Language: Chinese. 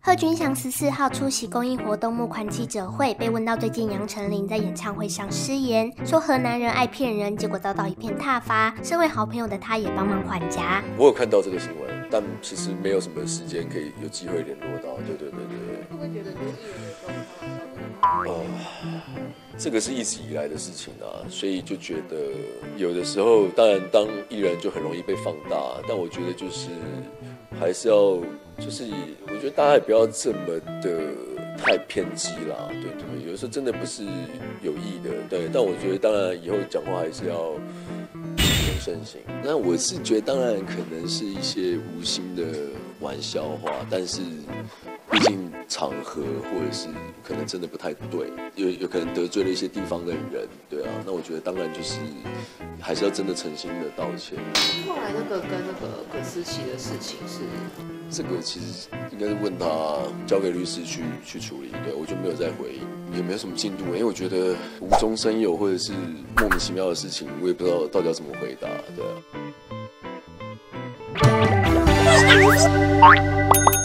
贺军翔14号出席公益活动募款记者会，被问到最近杨丞琳在演唱会上失言，说河南人爱骗人，结果遭到一片挞伐。身为好朋友的他也帮忙还价。 我有看到这个新闻，但其实没有什么时间可以有机会联络到。对。 会不会觉得就是艺人的状况？ 这个是一直以来的事情啊，所以就觉得有的时候，当然当艺人就很容易被放大，但我觉得就是还是要，就是我觉得大家也不要这么的太偏激啦，对，有的时候真的不是有意的，对，但我觉得当然以后讲话还是要谨慎行。那我是觉得当然可能是一些无心的玩笑话，但是毕竟场合或者是可能真的不太对，有可能得罪了一些地方的人，对啊，那我觉得当然就是还是要真的诚心的道歉。 后来那个跟那个葛思琪的事情是， 这个其实应该是问他，交给律师去处理，对，我就没有再回应，也没有什么进度，因为我觉得无中生有或者是莫名其妙的事情，我也不知道到底要怎么回答，对啊。